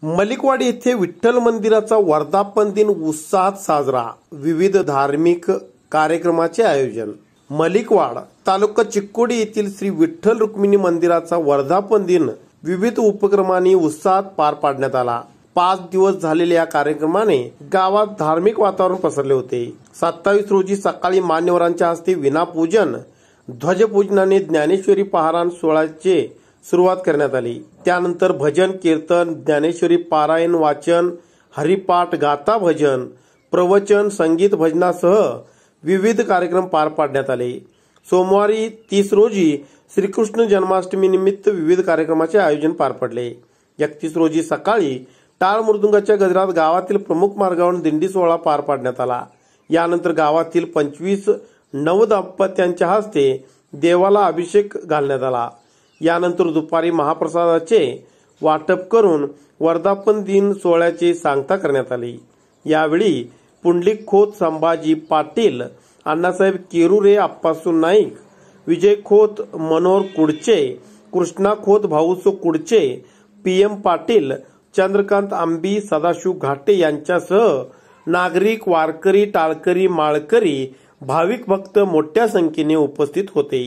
मलिकवाडी येथे विठ्ठल मंदिराचा वर्धापन दिन उत्साहात साजरा. विविध धार्मिक कार्यक्रमाचे आयोजन. मलिकवाड तालुका चिक्कोडी येथील श्री विठ्ठल रुक्मिणी मंदिराचा वर्धापन दिन विविध उपक्रमांनी उत्साहात पार पाडण्यात आला. 5 दिवस झालेल्या या कार्यक्रमाने गावात धार्मिक वातावरण पसरले होते. 27 रोजी सकाळी मान्यवरांच्या हस्ते विनापूजन, ध्वजपूजनाने ज्ञानेश्वरी पहारान सोहळ्याचे सुरुवात करण्यात आली. त्यानंतर भजन, कीर्तन, ज्ञानेश्वरी पारायण, वाचन, हरिपाठ, गाथा भजन, प्रवचन, संगीत भजनासह विविध कार्यक्रम पार पाडण्यात आले. सोमवारी 30 रोजी श्रीकृष्ण जन्माष्टमी निमित्त विविध कार्यक्रमाचे आयोजन पार पडले. 31 रोजी सकाळी टाळ मृदुंगाच्या गजरात गावातील प्रमुख मार्गावरून दिंडी सोहळा पार पाडण्यात आला. यानंतर गावातील 25 नवदंपत्यांच्या हस्ते देवाला अभिषेक घालण्यात आला. यानंतर दुपारी महाप्रसादाचे वाटप करून वर्धापन दिन सोहळ्याची सांगता करण्यात आली. यावेळी पुंडलिक खोत, संभाजी पाटील, अण्णासाहेब केरुरे, आप्पासू नाईक, विजय खोत, मनोहर कुडचे, कृष्णा खोत, भाऊसो कुडचे, PM पाटील, चंद्रकांत आंबी, सदाशिव घाटे यांच्यासह नागरिक, वारकरी, टाळकरी, माळकरी, भाविक भक्त मोठ्या संख्येने उपस्थित होते.